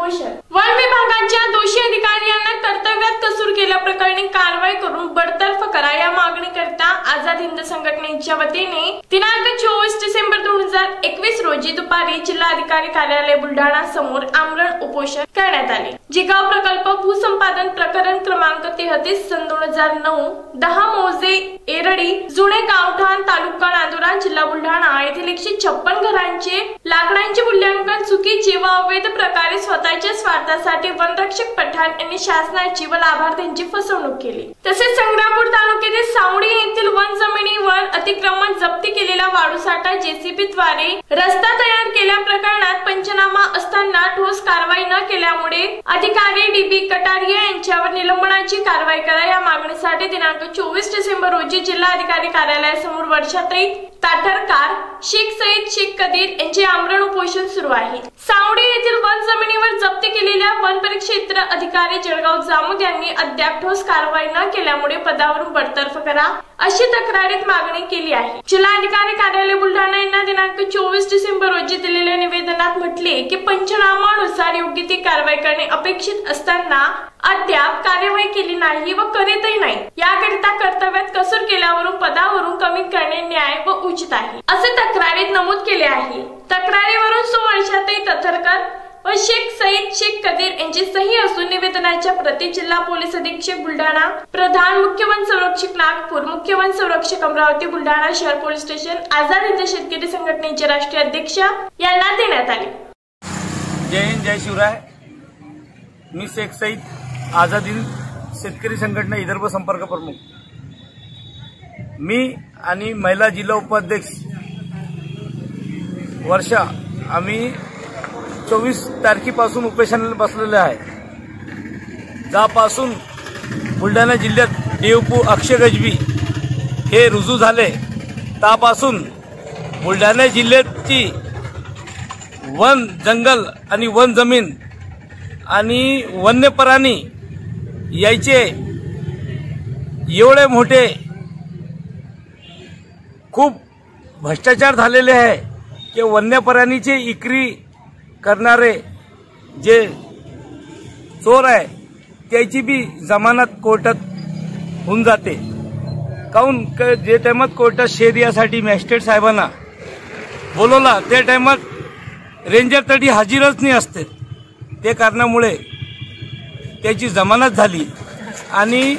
उपोषण। वन विभागाच्या दोषी अधिकाऱ्यांना कर्तव्यात कसूर केल्याप्रकरणी कारवाई करून बडतर्फ करा या मागणीकरता आझाद हिंद संघटनेच्या वतीने दिनांक 24 डिसेंबर 2021 रोजी दुपारी जिल्हाधिकारी कार्यालय बुलढाणा समोर आमरण उपोषण करण्यात आले। जिगाव प्रकल्प भूसंपादन प्रकरण क्रमांक 33/2009 10 मौजे एरडी जुने गावठाण तालुका नांदुरा जिल्हा बुलढाणा येथील 156 घरांचे लाकडांचे मूल्यांकन चुकीचे व अवैध प्रकारे स्वतःच्या स्वार्थासाठी वनरक्षक पठाण यांनी शासनाची व लाभार्थ्यांची फसवणूक केली। तसेच संग्रामपूर तालुक्यातील सावडी येथील वन जमिनीवर अतिक्रमण जप्ती केलेला वाळूसाठा जेसीबी द्वारे रस्ता तयार केल्या प्रकरणात पंचनामा असताना ठोस कारवाई न केल्यामुळे अधिकारी डीबी कटारिया यांच्यावर निलंबनाची कारवाई करा या मागणीसाठी दिनांक 24 डिसेंबर रोजी जिल्हाधिकारी कार्यालयासमोर वर्षाताई ताठरकार, शेख सईद शेख कदीर यांचे आमरण उपोषण सुरू आहे। सावडी येथील वन जमिनीवर जप्ती केलेल्या वन परिक्षेत्र अधिकारी जळगाव जामोद यांनी अद्याप ठोस कारवाई न केल्यामुळे पदावरून बडतर्फ करा अशी तक्रारीत मागणी केली आहे। जिल्हाधिकारी कार्यालय बुलढाणा यांना दिनांक 24 डिसेंबर रोजी दिलेल्या निवेदनात म्हटले की पंचनामानुसार योग्य ती कारवाई करणे अपेक्षित असताना अद्याप कार्यवाही केली नाही व करीतही नाही। याकरिता कर्तव्यात कसूर केल्यावरून पदावरून कमी करणे न्याय व उचित आहे असे तक्रारीत नमूद केले आहे। तक्रारीवरून वर्षाताई ताठरकर व शेख सईद शेख कदीर यांची सही असून निवेदनाच्या प्रती जिल्हा पोलीस अधीक्षक बुलढाणा, प्रधान मुख्य वन संरक्षक नागपूर, मुख्य वन संरक्षक अमरावती, बुलढाणा शहर पोलीस स्टेशन, आझाद हिंद शेतकरी संघटनेचे राष्ट्रीय अध्यक्ष यांना देण्यात आले। जय हिंद, जय शिवराय। मी शेख सईद, आझाद हिंद शेतकरी संघटना विदर्भ संपर्क प्रमुख। मी आणि महिला जिल्हा उपाध्यक्ष वर्षा आम्ही 24 तारखेपासून उपोषणाला बसलेले आहे। ज्यापासून बुलढाणा जिल्ह्यात देवपू अक्षय गजबी हे रुजू झाले त्यापासून बुलढाणा जिल्ह्याची वन जंगल आणि वन जमीन आणि वन्य प्राणी यायचे एवढे मोठे खूप भ्रष्टाचार झालेले आहे की वन्य प्राणीचे इकरी करणारे जे चोर आहे त्याची बी जमानत कोर्टात होऊन जाते। काऊन जे टायमात कोर्टात शेरियासाठी मॅजिस्ट्रेट साहेबांना बोलवला त्या टायमात रेंजर तरी हजरच नाही असते। ते कारणामुळे त्याची जमानत झाली आणि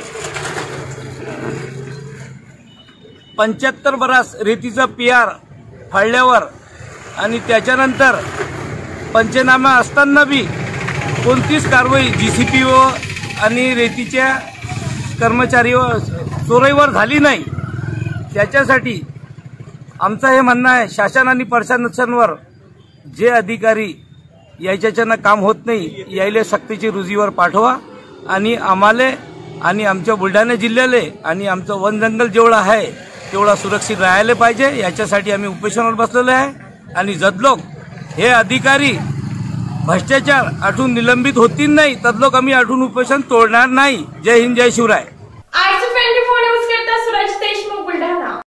75 बरास रेतीचा PR फाडल्यावर आणि त्याच्यानंतर पंचनामा असताना बी कोणतीच कारवाई GCP आणि रेतीच्या कर्मचारीवर चोरीवर झाली नाही। त्याच्यासाठी आमचं हे म्हणणं आहे शासन आणि प्रशासनावर जे अधिकारी याच्यानं काम होत नाही यायले सक्तीची रुजीवर पाठवा आणि आम्हाला आणि आमच्या बुलढाणा जिल्ह्याला आणि आमचं वन जंगल जेवढं आहे तेवढा सुरक्षित राहायला पाहिजे याच्यासाठी आम्ही उपोषणावर बसलेलो आहे। आणि जदलोक हे अधिकारी भ्रष्टाचार आठवून निलंबित होतील नाही तदलोक आम्ही आठवून उपोषण तोडणार नाही। जय हिंद, जय शिवराय।